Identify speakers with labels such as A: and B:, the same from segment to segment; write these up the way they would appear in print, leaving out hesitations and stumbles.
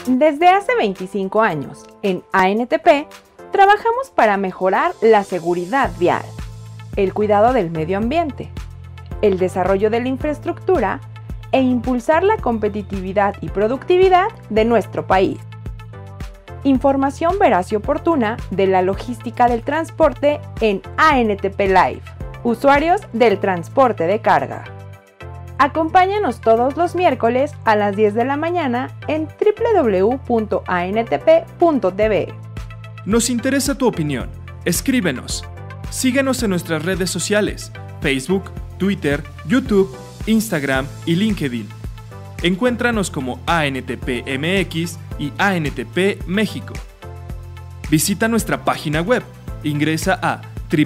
A: Desde hace 25 años, en ANTP, trabajamos para mejorar la seguridad vial, el cuidado del medio ambiente, el desarrollo de la infraestructura e impulsar la competitividad y productividad de nuestro país. Información veraz y oportuna de la logística del transporte en ANTP Live. Usuarios del transporte de carga. Acompáñanos todos los miércoles a las 10 de la mañana en www.antp.tv.
B: Nos interesa tu opinión. Escríbenos. Síguenos en nuestras redes sociales: Facebook, Twitter, YouTube, Instagram y LinkedIn. Encuéntranos como ANTP MX y ANTP México. Visita nuestra página web. Ingresa a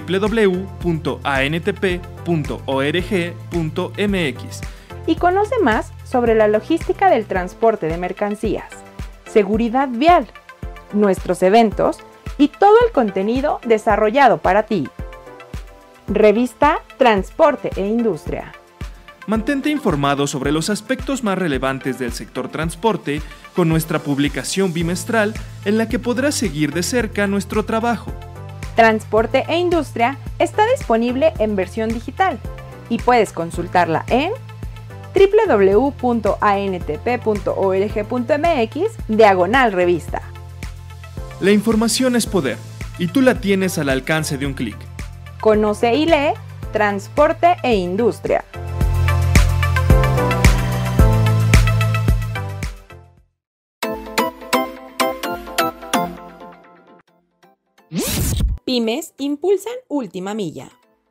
B: www.antp.org.mx
A: y conoce más sobre la logística del transporte de mercancías, seguridad vial, nuestros eventos y todo el contenido desarrollado para ti. Revista Transporte e Industria.
B: Mantente informado sobre los aspectos más relevantes del sector transporte con nuestra publicación bimestral en la que podrás seguir de cerca nuestro trabajo.
A: Transporte e Industria está disponible en versión digital y puedes consultarla en www.antp.org.mx/revista.
B: La información es poder y tú la tienes al alcance de un clic.
A: Conoce y lee Transporte e Industria. Pymes impulsan Última Milla.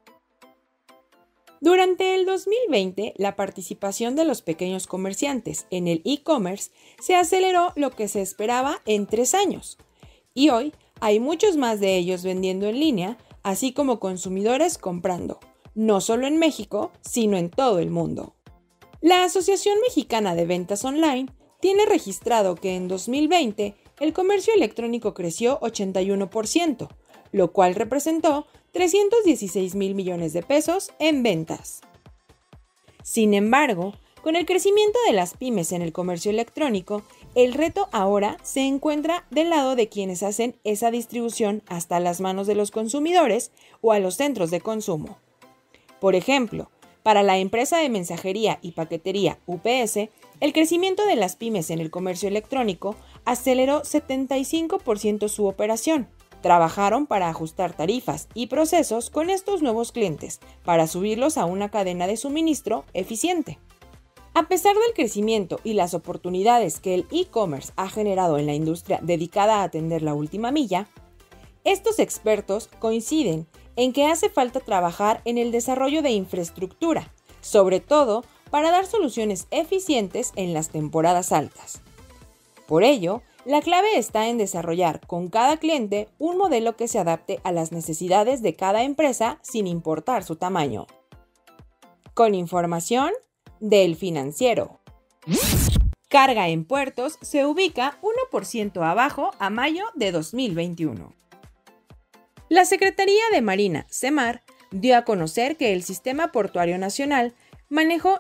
A: Durante el 2020, la participación de los pequeños comerciantes en el e-commerce se aceleró lo que se esperaba en 3 años. Y hoy hay muchos más de ellos vendiendo en línea, así como consumidores comprando, no solo en México, sino en todo el mundo. La Asociación Mexicana de Ventas Online tiene registrado que en 2020 el comercio electrónico creció 81%, lo cual representó 316,000 millones de pesos en ventas. Sin embargo, con el crecimiento de las pymes en el comercio electrónico, el reto ahora se encuentra del lado de quienes hacen esa distribución hasta las manos de los consumidores o a los centros de consumo. Por ejemplo, para la empresa de mensajería y paquetería UPS, el crecimiento de las pymes en el comercio electrónico aceleró 75% su operación. Trabajaron para ajustar tarifas y procesos con estos nuevos clientes para subirlos a una cadena de suministro eficiente. A pesar del crecimiento y las oportunidades que el e-commerce ha generado en la industria dedicada a atender la última milla, estos expertos coinciden en que hace falta trabajar en el desarrollo de infraestructura, sobre todo para dar soluciones eficientes en las temporadas altas. Por ello, la clave está en desarrollar con cada cliente un modelo que se adapte a las necesidades de cada empresa sin importar su tamaño. Con información del Financiero. Carga en puertos se ubica 1% abajo a mayo de 2021. La Secretaría de Marina, SEMAR, dio a conocer que el Sistema Portuario Nacional manejó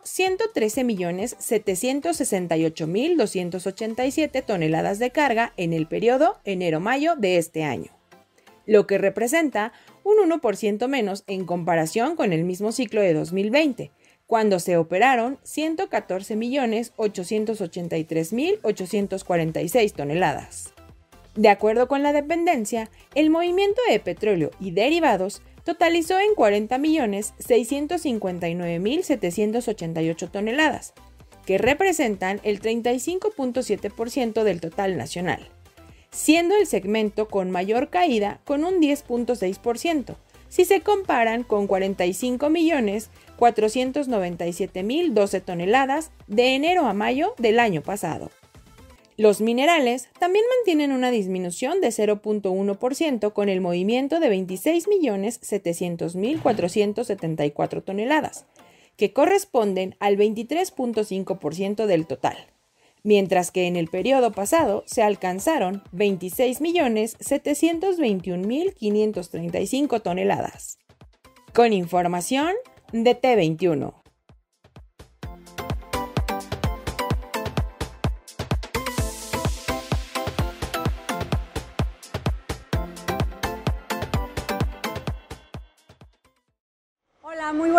A: 113.768.287 toneladas de carga en el periodo enero-mayo de este año, lo que representa un 1% menos en comparación con el mismo ciclo de 2020, cuando se operaron 114.883.846 toneladas. De acuerdo con la dependencia, el movimiento de petróleo y derivados totalizó en 40.659.788 toneladas, que representan el 35.7% del total nacional, siendo el segmento con mayor caída con un 10.6%, si se comparan con 45.497.012 toneladas de enero a mayo del año pasado. Los minerales también mantienen una disminución de 0.1% con el movimiento de 26.700.474 toneladas, que corresponden al 23.5% del total, mientras que en el periodo pasado se alcanzaron 26.721.535 toneladas. Con información de T21.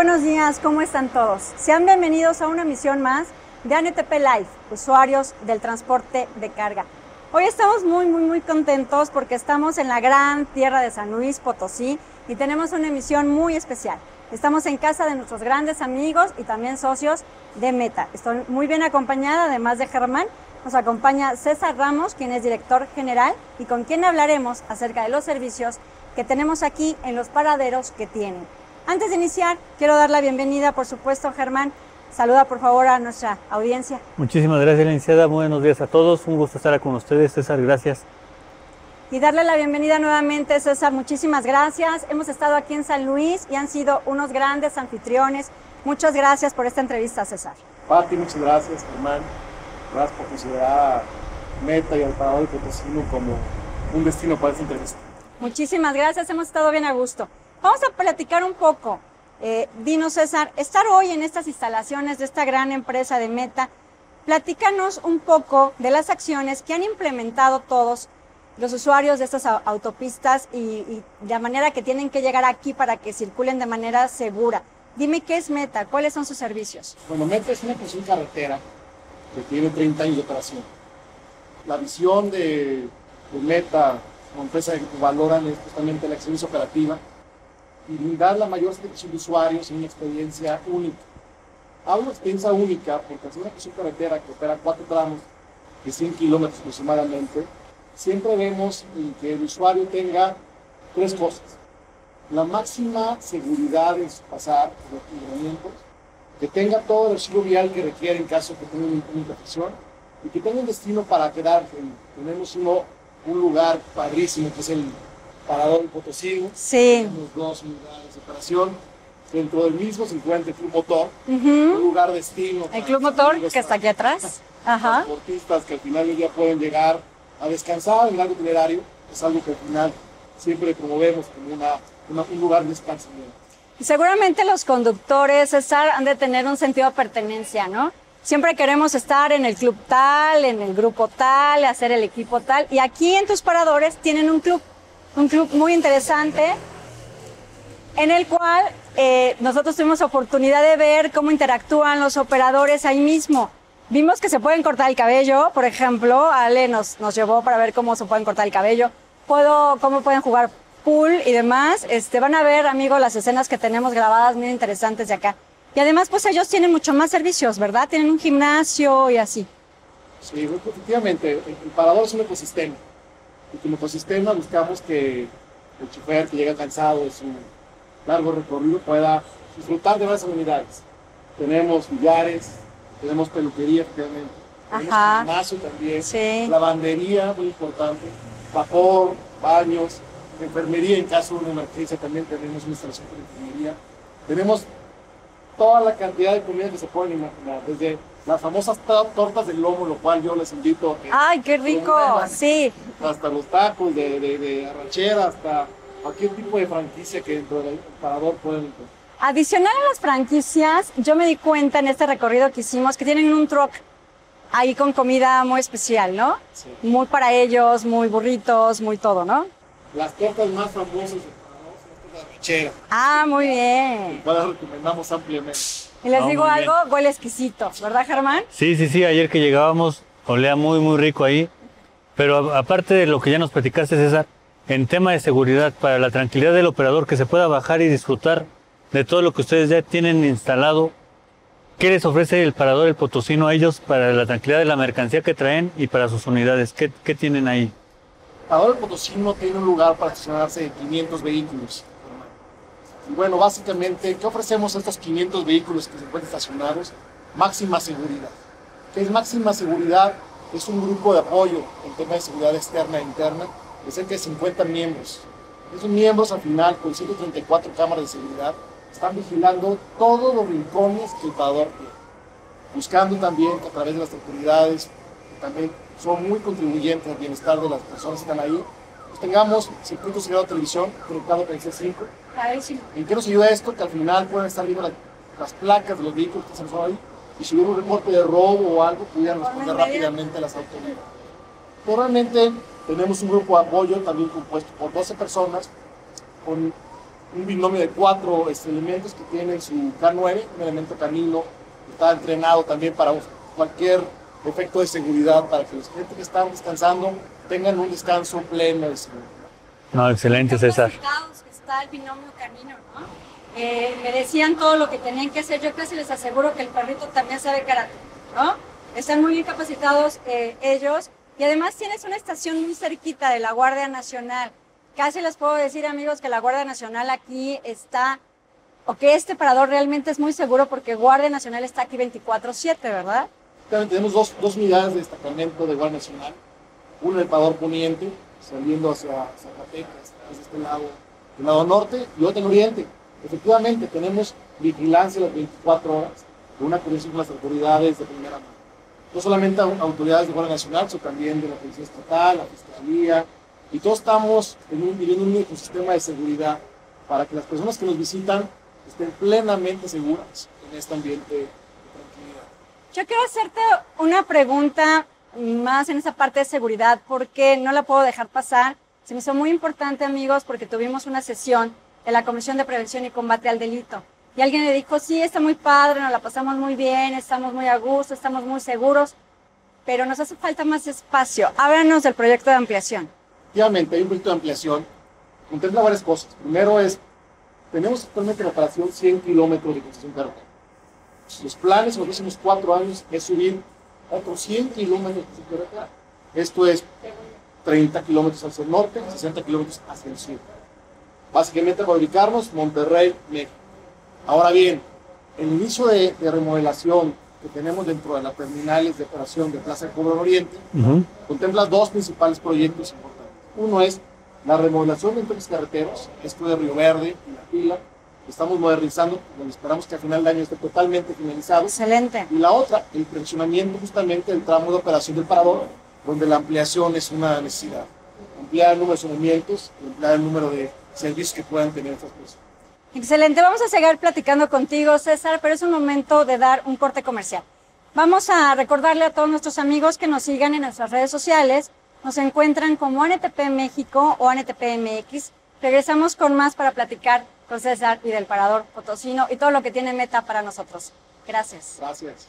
C: buenos días, ¿cómo están todos? Sean bienvenidos a una emisión más de ANTP Live, usuarios del transporte de carga. Hoy estamos muy contentos porque estamos en la gran tierra de San Luis Potosí y tenemos una emisión muy especial. Estamos en casa de nuestros grandes amigos y también socios de Meta. Estoy muy bien acompañada, además de Germán. Nos acompaña César Ramos, quien es director general y con quien hablaremos acerca de los servicios que tenemos aquí en los paraderos que tienen. Antes de iniciar, quiero dar la bienvenida, por supuesto, Germán. Saluda, por favor, a nuestra audiencia.
D: Muchísimas gracias, licenciada. Buenos días a todos. Un gusto estar con ustedes, César. Gracias.
C: Y darle la bienvenida nuevamente, César. Muchísimas gracias. Hemos estado aquí en San Luis y han sido unos grandes anfitriones. Muchas gracias por esta entrevista, César.
E: Pati, muchas gracias, Germán. Gracias por considerar a Meta y al Parador del Potosino como un destino para esta entrevista.
C: Muchísimas gracias. Hemos estado bien a gusto. Vamos a platicar un poco. Dinos, César, estar hoy en estas instalaciones de esta gran empresa de Meta, platícanos un poco de las acciones que han implementado todos los usuarios de estas autopistas y la manera que tienen que llegar aquí para que circulen de manera segura. Dime qué es Meta, cuáles son sus servicios.
E: Bueno, Meta es una empresa carretera que tiene 30 años de operación. La visión de Meta como empresa que valoran es justamente la excelencia operativa y brindar la mayor satisfacción de usuarios en una experiencia única. Hablo de experiencia única porque al ser una empresa carretera que opera 4 tramos de 100 kilómetros aproximadamente, siempre vemos que el usuario tenga 3 cosas. La máxima seguridad en su pasar, en los lineamientos, que tenga todo el archivo vial que requiere en caso de que tenga una imperfección y que tenga un destino para quedar. Tenemos un lugar padrísimo que es el Parador del Potosí.
C: Sí.
E: Tenemos 2 lugares de operación. Dentro del mismo se encuentra el Club Motor, un lugar destino.
C: El Club Motor, que está aquí atrás. Ajá.
E: Transportistas que al final del día pueden llegar a descansar en el largo itinerario. Es algo que al final siempre promovemos como un lugar de esparcimiento.
C: Y seguramente los conductores, César, han de tener un sentido de pertenencia, ¿no? Siempre queremos estar en el club tal, en el grupo tal, hacer el equipo tal. Y aquí en tus paradores tienen un club muy interesante en el cual nosotros tuvimos oportunidad de ver cómo interactúan los operadores ahí mismo. Vimos que se pueden cortar el cabello, por ejemplo, Ale nos llevó para ver cómo se pueden cortar el cabello, cómo pueden jugar pool y demás. Van a ver, amigos, las escenas que tenemos grabadas muy interesantes de acá. Y además, pues ellos tienen mucho más servicios, ¿verdad? Tienen un gimnasio y así.
E: Sí, efectivamente, el parador es un ecosistema. Y como ecosistema buscamos que el chofer que llega cansado de su largo recorrido pueda disfrutar de varias amenidades. Tenemos billares, tenemos peluquería, efectivamente. Tenemos gimnasio también,
C: sí.
E: Lavandería, muy importante, vapor, baños, enfermería en caso de una emergencia también tenemos una instalación de enfermería. Tenemos toda la cantidad de comida que se pueden imaginar, desde las famosas tortas del lomo, lo cual yo les invito a que...
C: ¡Ay, qué rico! Sí.
E: Hasta los tacos de arrachera, hasta cualquier tipo de franquicia que dentro del parador pueden encontrar.
C: Adicional a las franquicias, yo me di cuenta en este recorrido que hicimos que tienen un truck ahí con comida muy especial, ¿no?
E: Sí.
C: Muy para ellos, muy burritos, muy todo, ¿no?
E: Las tortas más famosas del parador son las tortas de arrachera.
C: Ah, muy bien.
E: Las recomendamos ampliamente.
C: Y les digo algo, huele exquisito, ¿verdad, Germán?
D: Sí, ayer que llegábamos olía muy rico ahí, pero aparte de lo que ya nos platicaste, César, en tema de seguridad, para la tranquilidad del operador, que se pueda bajar y disfrutar de todo lo que ustedes ya tienen instalado, ¿qué les ofrece el Parador del Potosino a ellos para la tranquilidad de la mercancía que traen y para sus unidades? ¿Qué tienen ahí?
E: El Parador del Potosino tiene un lugar para estacionarse de 500 vehículos. Y bueno, básicamente, ¿qué ofrecemos a estos 500 vehículos que se encuentran estacionados? Máxima seguridad. ¿Qué es máxima seguridad? Es un grupo de apoyo en tema de seguridad externa e interna de cerca de 50 miembros. Esos miembros, al final, con 134 cámaras de seguridad, están vigilando todos los rincones que el parador tiene. Buscando también que a través de las autoridades, que también son muy contribuyentes al bienestar de las personas que están ahí, pues tengamos circuito seguridad de televisión conectado con el C5. ¿En qué nos ayuda esto? Que al final puedan estar viendo las placas de los vehículos que están ahí y si hubiera un reporte de robo o algo, pudieran responder rápidamente a las autoridades. Pero realmente tenemos un grupo de apoyo también compuesto por 12 personas con un binomio de 4 elementos que tienen su K9, un elemento canino que está entrenado también para cualquier efecto de seguridad, para que los clientes que están descansando tengan un descanso pleno de seguridad.
D: No, excelente, César.
C: Que está el binomio canino, ¿no? Me decían todo lo que tenían que hacer. Yo casi les aseguro que el perrito también sabe karate, ¿no? Están muy bien capacitados ellos. Y además tienes una estación muy cerquita de la Guardia Nacional. Casi les puedo decir, amigos, que la Guardia Nacional aquí está, o que este parador realmente es muy seguro porque Guardia Nacional está aquí 24/7, ¿verdad?
E: Tenemos dos unidades de destacamento de Guardia Nacional. Uno en el parador poniente, saliendo hacia Zacatecas, hacia este lado, del lado norte, y otro en oriente. Efectivamente, tenemos vigilancia las 24 horas, con una coordinación con las autoridades de primera mano. No solamente autoridades de Guardia Nacional, sino también de la Policía Estatal, la Fiscalía, y todos estamos viviendo un ecosistema de seguridad para que las personas que nos visitan estén plenamente seguras en este ambiente de tranquilidad.
C: Yo quiero hacerte una pregunta más en esa parte de seguridad, porque no la puedo dejar pasar. Se me hizo muy importante, amigos, porque tuvimos una sesión en la Comisión de Prevención y Combate al Delito. Y alguien le dijo, sí, está muy padre, nos la pasamos muy bien, estamos muy a gusto, estamos muy seguros, pero nos hace falta más espacio. Háblanos del proyecto de ampliación.
E: Efectivamente, hay un proyecto de ampliación que contempla varias cosas. Primero tenemos actualmente en operación 100 kilómetros de concesión carretera. Los planes en los próximos 4 años es subir otros 100 kilómetros de concesión carretera. Esto es 30 kilómetros hacia el norte, 60 kilómetros hacia el sur. Básicamente para ubicarnos, Monterrey, México. Ahora bien, el inicio de remodelación que tenemos dentro de las terminales de operación de Plaza de Cobro Oriente contempla 2 principales proyectos importantes. Uno es la remodelación de entornos carreteros, esto de Río Verde y La Pila, que estamos modernizando, donde esperamos que a final de año esté totalmente finalizado.
C: Excelente.
E: Y la otra, el perfeccionamiento justamente del tramo de operación del parador, donde la ampliación es una necesidad. Ampliar el número de estacionamientos, ampliar el número de servicios que puedan tener estas personas.
C: Excelente, vamos a seguir platicando contigo, César, pero es un momento de dar un corte comercial. Vamos a recordarle a todos nuestros amigos que nos sigan en nuestras redes sociales. Nos encuentran como ANTP México o ANTP MX. Regresamos con más para platicar con César y del Parador Potosino y todo lo que tiene Meta para nosotros. Gracias.
E: Gracias.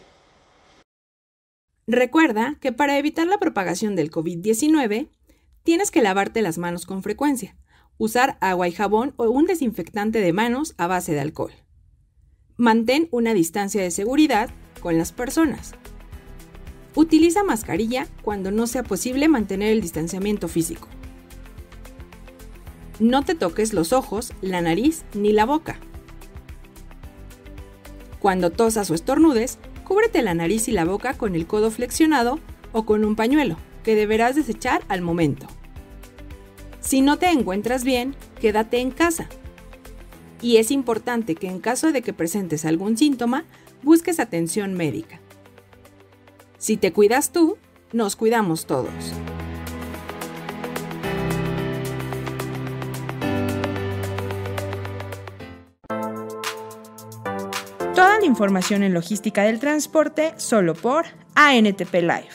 A: Recuerda que para evitar la propagación del COVID-19, tienes que lavarte las manos con frecuencia, usar agua y jabón o un desinfectante de manos a base de alcohol. Mantén una distancia de seguridad con las personas. Utiliza mascarilla cuando no sea posible mantener el distanciamiento físico. No te toques los ojos, la nariz ni la boca. Cuando tosas o estornudes, cúbrete la nariz y la boca con el codo flexionado o con un pañuelo, que deberás desechar al momento. Si no te encuentras bien, quédate en casa. Y es importante que en caso de que presentes algún síntoma, busques atención médica. Si te cuidas tú, nos cuidamos todos. Toda la información en logística del transporte solo por ANTP Live.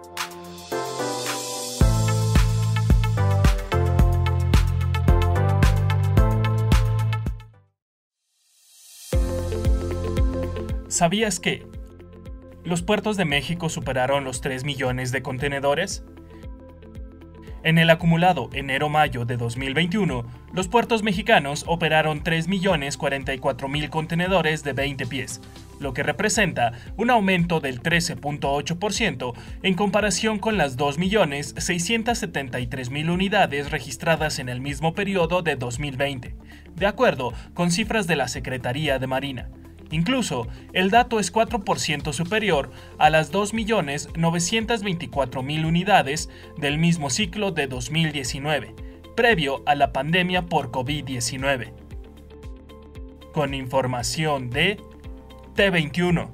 B: ¿Sabías que los puertos de México superaron los 3 millones de contenedores? En el acumulado enero-mayo de 2021, los puertos mexicanos operaron 3.044.000 contenedores de 20 pies, lo que representa un aumento del 13.8% en comparación con las 2.673.000 unidades registradas en el mismo periodo de 2020, de acuerdo con cifras de la Secretaría de Marina. Incluso, el dato es 4% superior a las 2.924.000 unidades del mismo ciclo de 2019, previo a la pandemia por COVID-19. Con información de T21.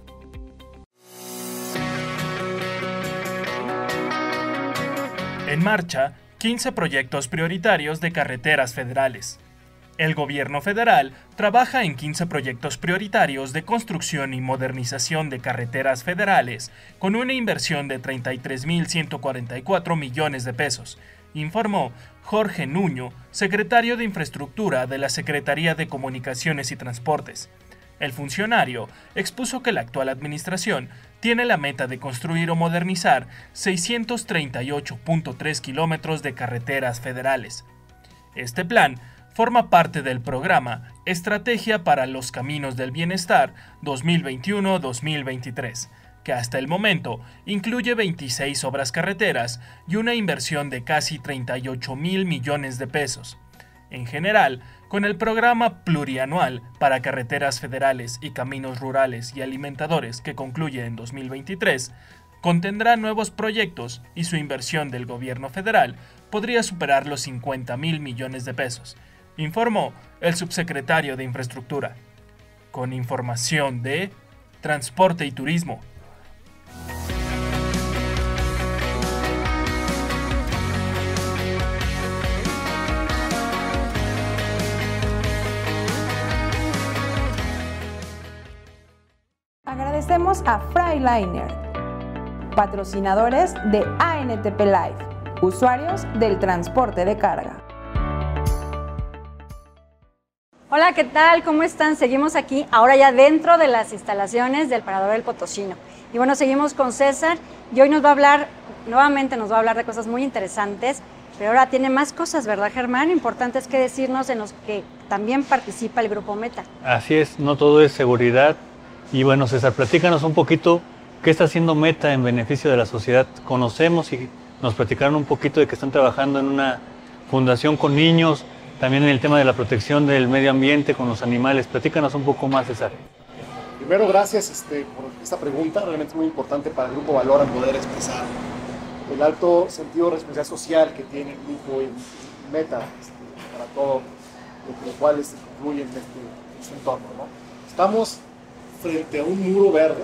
B: En marcha, 15 proyectos prioritarios de carreteras federales. El gobierno federal trabaja en 15 proyectos prioritarios de construcción y modernización de carreteras federales con una inversión de 33.144 millones de pesos, informó Jorge Nuño, secretario de Infraestructura de la Secretaría de Comunicaciones y Transportes. El funcionario expuso que la actual administración tiene la meta de construir o modernizar 638.3 kilómetros de carreteras federales. Este plan forma parte del programa Estrategia para los Caminos del Bienestar 2021-2023, que hasta el momento incluye 26 obras carreteras y una inversión de casi 38,000 millones de pesos. En general, con el programa plurianual para carreteras federales y caminos rurales y alimentadores que concluye en 2023, contendrá nuevos proyectos y su inversión del gobierno federal podría superar los 50,000 millones de pesos, informó el subsecretario de Infraestructura. Con información de Transporte y Turismo.
A: Agradecemos a Freightliner, patrocinadores de ANTP Live, usuarios del transporte de carga.
C: Hola, ¿qué tal? ¿Cómo están? Seguimos aquí, ahora ya dentro de las instalaciones del Parador del Potosino. Y bueno, seguimos con César y hoy nos va a hablar, nuevamente nos va a hablar de cosas muy interesantes, pero ahora tiene más cosas, ¿verdad, Germán? Importantes que decirnos en los que también participa el Grupo Meta.
D: Así es, no todo es seguridad. Y bueno, César, platícanos un poquito qué está haciendo Meta en beneficio de la sociedad. Conocemos y nos platicaron un poquito de que están trabajando en una fundación con niños, también en el tema de la protección del medio ambiente con los animales. Platícanos un poco más, César.
E: Primero, gracias por esta pregunta, realmente es muy importante para el Grupo Valora poder expresar el alto sentido de responsabilidad social que tiene el grupo y Meta para todo lo cual concluye en este entorno, ¿no? Estamos frente a un muro verde,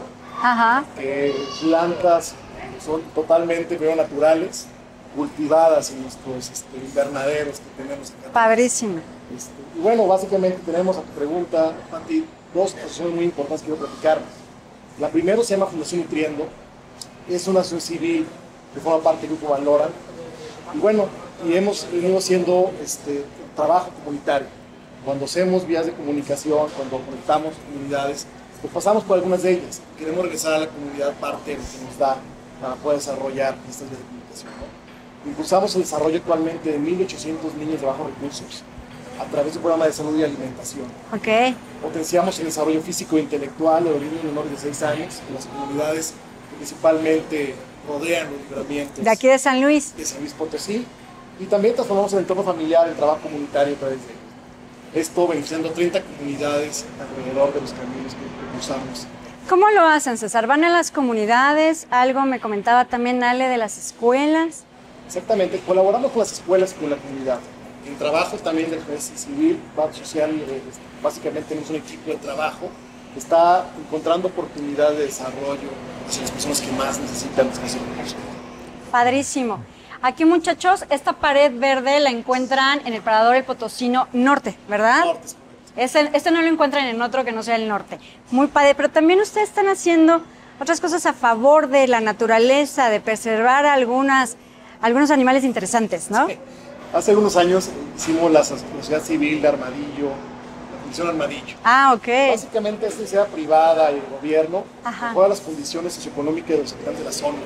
E: plantas que son totalmente naturales, cultivadas en nuestros invernaderos que tenemos acá.
C: Padrísimo.
E: Y bueno, básicamente tenemos a tu pregunta, Pati, dos asociaciones muy importantes que quiero platicar. La primera se llama Fundación Nutriendo, es una asociación civil que forma parte del Grupo Valora. Y bueno, hemos venido haciendo trabajo comunitario. Cuando hacemos vías de comunicación, cuando conectamos comunidades, pues pasamos por algunas de ellas. Queremos regresar a la comunidad parte de lo que nos da para poder desarrollar estas vías de comunicación, ¿no? Impulsamos el desarrollo actualmente de 1,800 niños de bajos recursos a través del programa de salud y alimentación. Potenciamos el desarrollo físico e intelectual de los niños menores de 6 años en las comunidades que principalmente rodean los libramientos.
C: De aquí de San Luis.
E: De San Luis Potosí. Y también transformamos el entorno familiar, el trabajo comunitario a través de ellos. Esto beneficiando a 30 comunidades alrededor de los caminos que usamos.
C: ¿Cómo lo hacen, César? ¿Van a las comunidades? Algo me comentaba también Ale de las escuelas.
E: Exactamente, colaboramos con las escuelas y con la comunidad. En trabajo también de defensa civil, parte social, básicamente tenemos un equipo de trabajo que está encontrando oportunidades de desarrollo hacia las personas que más necesitan los recursos.
C: Padrísimo. Aquí, muchachos, esta pared verde la encuentran en el Parador del Potosino Norte, ¿verdad?
E: Norte,
C: este no lo encuentran en otro que no sea el norte. Muy padre, pero también ustedes están haciendo otras cosas a favor de la naturaleza, de preservar algunos animales interesantes, ¿no? Sí.
E: Hace algunos años hicimos la Sociedad Civil de Armadillo, la Fundación Armadillo.
C: Ok.
E: Básicamente es sociedad privada y el gobierno mejora las condiciones socioeconómicas de los habitantes de la zona.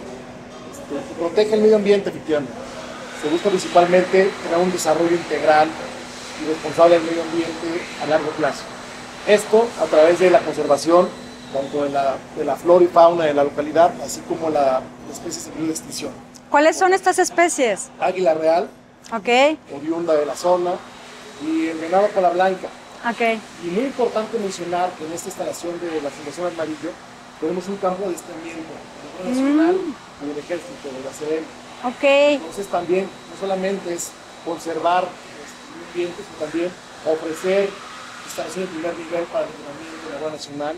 E: Protege el medio ambiente, efectivamente. Se busca principalmente crear un desarrollo integral y responsable del medio ambiente a largo plazo. Esto a través de la conservación tanto de la flora y fauna de la localidad, así como las especies en peligro de extinción.
C: ¿Cuáles son estas especies?
E: Águila real, oriunda de la zona, y el venado cola blanca. Y muy importante mencionar que en esta instalación de la Fundación Armadillo tenemos un campo de adiestramiento del Nacional y del Ejército, de la CDM. Entonces también no solamente es conservar el ambiente, sino también ofrecer instalaciones de primer nivel para el entrenamiento de la Guardia Nacional.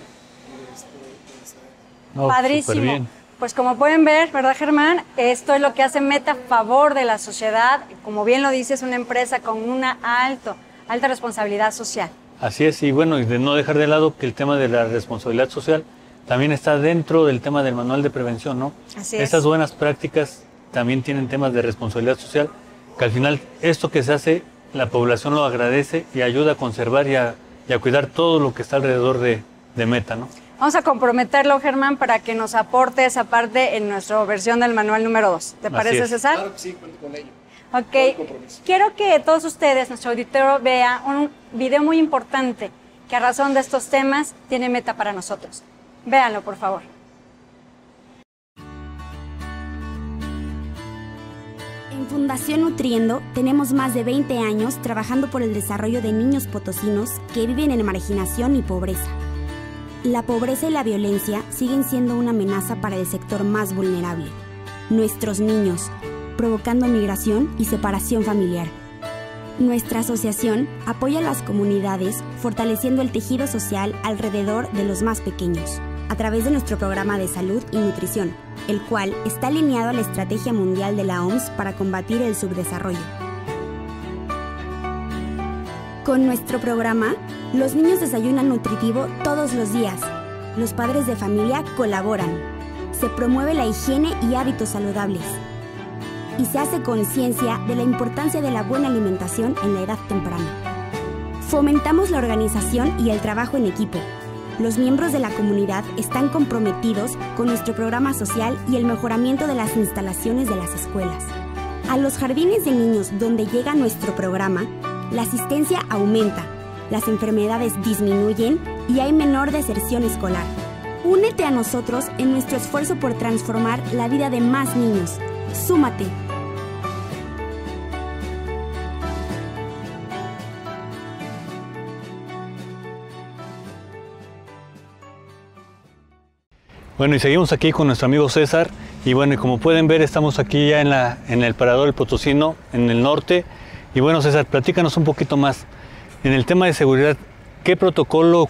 C: Padrísimo. Pues como pueden ver, ¿verdad, Germán? Esto es lo que hace Meta a favor de la sociedad. Como bien lo dice, es una empresa con una alta responsabilidad social.
D: Así es, y bueno, y de no dejar de lado que el tema de la responsabilidad social también está dentro del tema del manual de prevención, ¿no?
C: Así es.
D: Estas buenas prácticas también tienen temas de responsabilidad social que al final esto que se hace, la población lo agradece y ayuda a conservar y a cuidar todo lo que está alrededor de Meta, ¿no?
C: Vamos a comprometerlo, Germán, para que nos aporte esa parte en nuestra versión del manual número 2. ¿Te parece, César?
E: Claro que sí, cuento con ello.
C: Ok, quiero que todos ustedes, nuestro auditorio, vea un video muy importante que a razón de estos temas tiene Meta para nosotros. Véanlo, por favor.
F: En Fundación Nutriendo tenemos más de 20 años trabajando por el desarrollo de niños potosinos que viven en marginación y pobreza. La pobreza y la violencia siguen siendo una amenaza para el sector más vulnerable, nuestros niños, provocando migración y separación familiar. Nuestra asociación apoya a las comunidades fortaleciendo el tejido social alrededor de los más pequeños, a través de nuestro programa de salud y nutrición, el cual está alineado a la Estrategia Mundial de la OMS para combatir el subdesarrollo. Con nuestro programa, los niños desayunan nutritivo todos los días. Los padres de familia colaboran. Se promueve la higiene y hábitos saludables. Y se hace conciencia de la importancia de la buena alimentación en la edad temprana. Fomentamos la organización y el trabajo en equipo. Los miembros de la comunidad están comprometidos con nuestro programa social y el mejoramiento de las instalaciones de las escuelas. A los jardines de niños donde llega nuestro programa, la asistencia aumenta, las enfermedades disminuyen y hay menor deserción escolar. Únete a nosotros en nuestro esfuerzo por transformar la vida de más niños. ¡Súmate!
D: Bueno, y seguimos aquí con nuestro amigo César. Y bueno, y como pueden ver, estamos aquí ya en el Parador El Potosino, en el norte. Y bueno, César, platícanos un poquito más. En el tema de seguridad, ¿con qué protocolo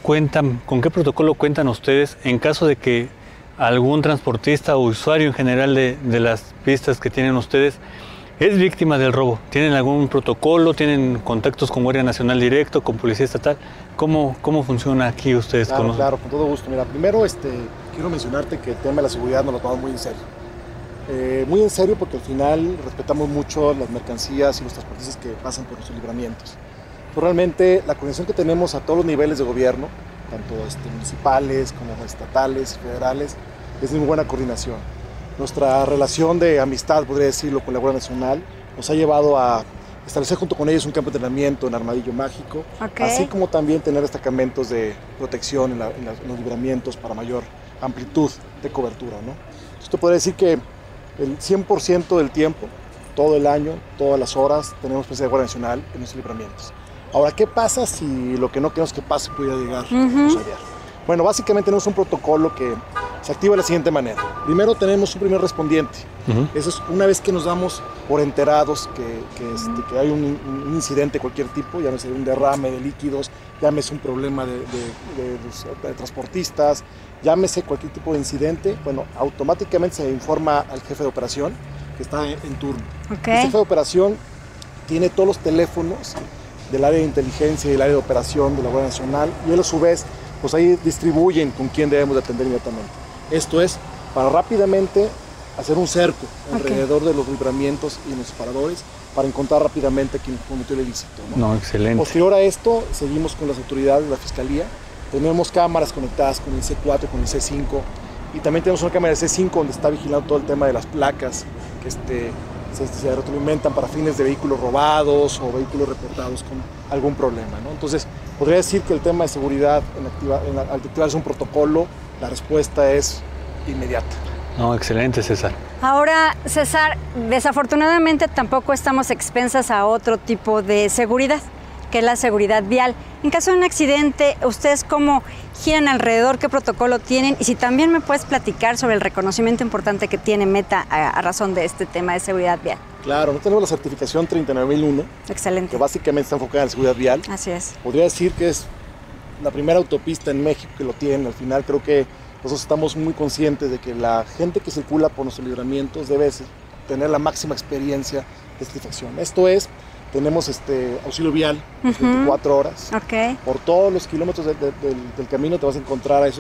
D: cuentan ustedes en caso de que algún transportista o usuario en general de las pistas que tienen ustedes es víctima del robo? ¿Tienen algún protocolo? ¿Tienen contactos con Guardia Nacional directo, con Policía Estatal? ¿Cómo funciona aquí ustedes?
E: Claro, con todo gusto. Mira, primero quiero mencionarte que el tema de la seguridad nos lo tomamos muy en serio. Muy en serio porque al final respetamos mucho las mercancías y los transportistas que pasan por nuestros libramientos. Pero realmente la coordinación que tenemos a todos los niveles de gobierno, tanto municipales como estatales, federales, es de muy buena coordinación. Nuestra relación de amistad, podría decirlo, con la Guardia Nacional nos ha llevado a establecer junto con ellos un campo de entrenamiento en Armadillo Mágico, así como también tener destacamentos de protección en los libramientos para mayor amplitud de cobertura, ¿no? Esto podría decir que el 100% del tiempo, todo el año, todas las horas, tenemos presencia de Guardia Nacional en nuestros libramientos. Ahora, ¿qué pasa si lo que no queremos que pase pudiera llegar a suceder? Bueno, básicamente tenemos un protocolo que se activa de la siguiente manera. Primero tenemos un primer respondiente. Eso es una vez que nos damos por enterados que hay un incidente de cualquier tipo, llámese un derrame de líquidos, llámese un problema de transportistas, llámese cualquier tipo de incidente, bueno, automáticamente se informa al jefe de operación que está en turno. El jefe de operación tiene todos los teléfonos del área de inteligencia y del área de operación de la Guardia Nacional y él a su vez, pues ahí distribuyen con quién debemos de atender inmediatamente. Esto es para rápidamente hacer un cerco alrededor de los libramientos y los paradores para encontrar rápidamente a quien cometió el ilícito, ¿no?
D: No, excelente.
E: Posterior a esto, seguimos con las autoridades de la Fiscalía. Tenemos cámaras conectadas con el C4, con el C5 y también tenemos una cámara de C5 donde está vigilando todo el tema de las placas que se retroalimentan para fines de vehículos robados o vehículos reportados con algún problema, ¿no? Entonces, podría decir que el tema de seguridad al activarse un protocolo, la respuesta es inmediata.
D: No, excelente, César.
C: Ahora, César, desafortunadamente tampoco estamos expensas a otro tipo de seguridad, que es la seguridad vial. En caso de un accidente, ¿ustedes cómo giran alrededor? ¿Qué protocolo tienen? Y si también me puedes platicar sobre el reconocimiento importante que tiene Meta a razón de este tema de seguridad vial.
E: Claro, nosotros tenemos la certificación 39001.
C: Excelente.
E: Que básicamente está enfocada en la seguridad vial.
C: Así es.
E: Podría decir que es la primera autopista en México que lo tiene. Al final creo que nosotros estamos muy conscientes de que la gente que circula por nuestros libramientos debe tener la máxima experiencia de satisfacción. Esto es, tenemos auxilio vial 24 horas. Por todos los kilómetros del camino te vas a encontrar a esos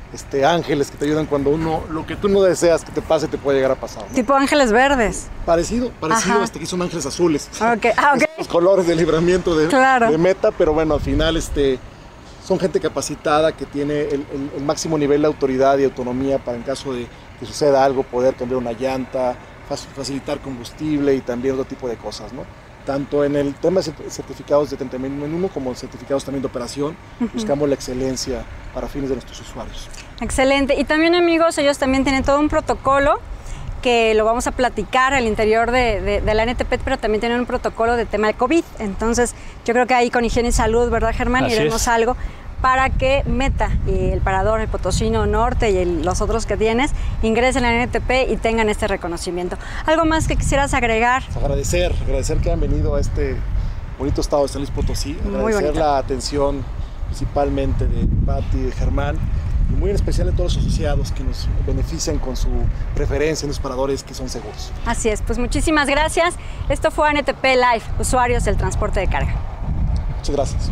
E: ángeles que te ayudan cuando lo que tú no deseas que te pase te puede llegar a pasar, ¿no?
C: Tipo ángeles verdes.
E: Parecido,
C: Ajá.
E: hasta que son ángeles azules.
C: Ok.
E: Los colores de libramiento
C: Claro.
E: de Meta, pero bueno, al final son gente capacitada que tiene el máximo nivel de autoridad y autonomía para en caso de que suceda algo, poder cambiar una llanta, facilitar combustible y también otro tipo de cosas, ¿no? Tanto en el tema de certificados de 30.001 como certificados también de operación, buscamos la excelencia para fines de nuestros usuarios.
C: Excelente. Y también, amigos, ellos también tienen todo un protocolo que lo vamos a platicar al interior de la NTP, pero también tienen un protocolo de tema de COVID. Entonces, yo creo que ahí con Higiene y Salud, ¿verdad, Germán?
D: Así
C: Iremos
D: es.
C: algo para que Meta y el Parador, el Potosino Norte y los otros que tienes ingresen a la NTP y tengan este reconocimiento. ¿Algo más que quisieras agregar?
E: Agradecer que han venido a este bonito estado de San Luis Potosí, agradecer la atención principalmente de Pati y de Germán, y muy en especial de todos los asociados que nos benefician con su preferencia en los paradores que son seguros.
C: Así es, pues muchísimas gracias. Esto fue NTP Live, usuarios del transporte de carga.
E: Muchas gracias.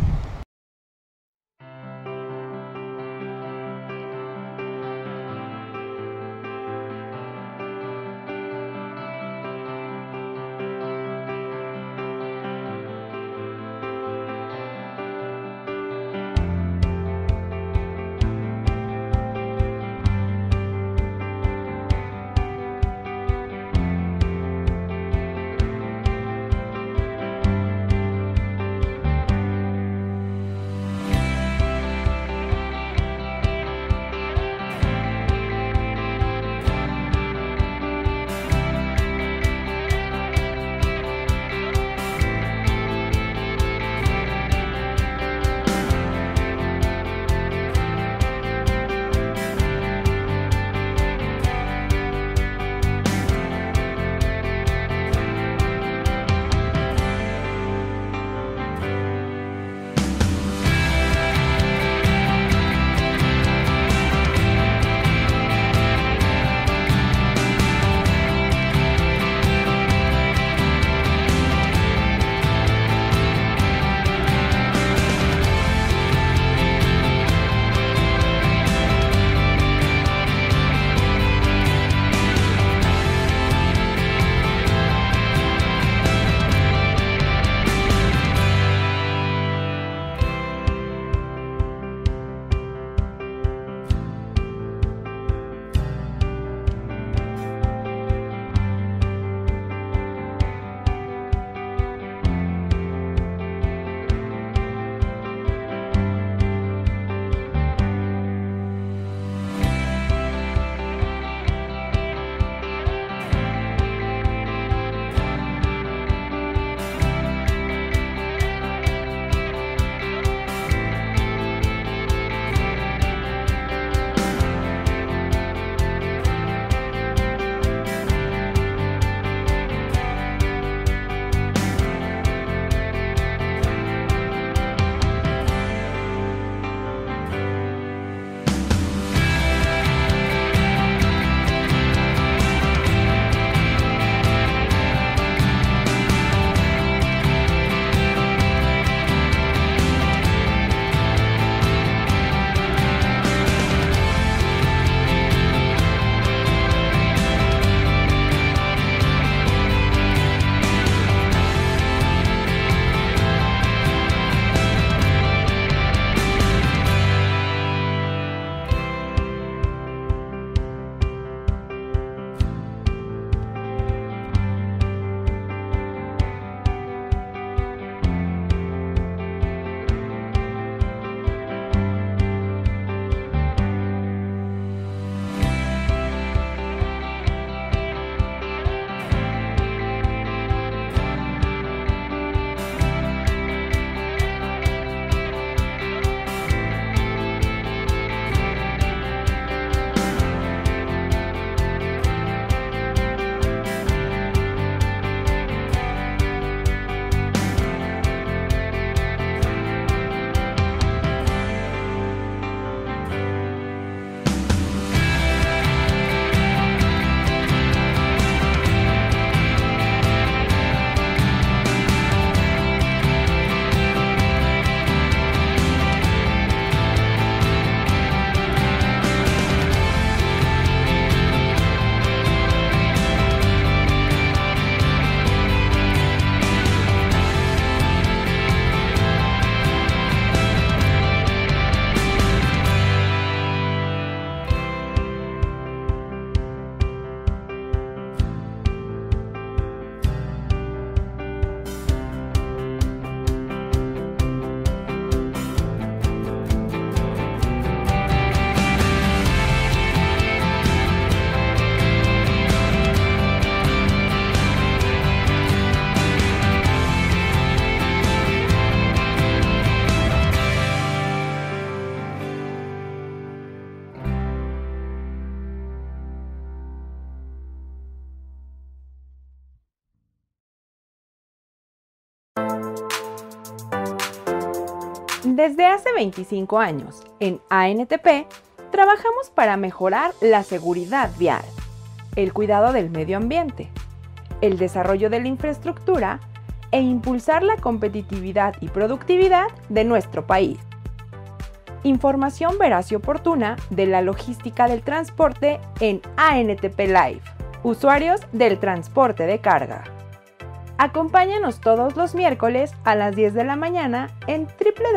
A: Desde hace 25 años, en ANTP, trabajamos para mejorar la seguridad vial, el cuidado del medio ambiente, el desarrollo de la infraestructura e impulsar la competitividad y productividad de nuestro país. Información veraz y oportuna de la logística del transporte en ANTP Live, usuarios del transporte de carga. Acompáñanos todos los miércoles a las 10 de la mañana en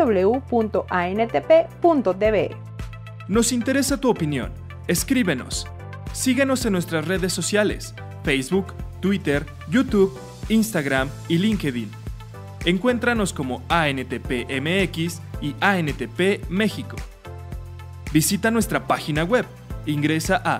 A: www.antp.tv.
B: Nos interesa tu opinión. Escríbenos. Síguenos en nuestras redes sociales, Facebook, Twitter, YouTube, Instagram y LinkedIn. Encuéntranos como ANTP MX y ANTP México. Visita nuestra página web. Ingresa a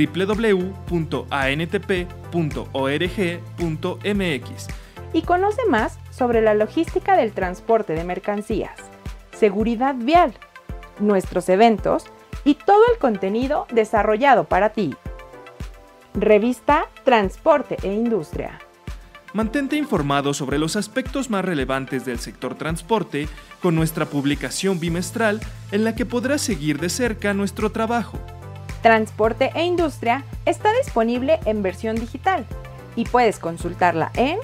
B: www.antp.org.mx
A: y conoce más sobre la logística del transporte de mercancías, seguridad vial, nuestros eventos y todo el contenido desarrollado para ti. Revista Transporte e Industria.
B: Mantente informado sobre los aspectos más relevantes del sector transporte con nuestra publicación bimestral en la que podrás seguir de cerca nuestro trabajo.
A: Transporte e Industria está disponible en versión digital y puedes consultarla en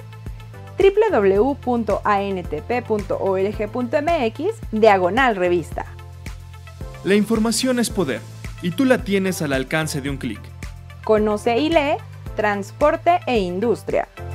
A: www.antp.org.mx/revista.
B: La información es poder y tú la tienes al alcance de un clic.
A: Conoce y lee Transporte e Industria.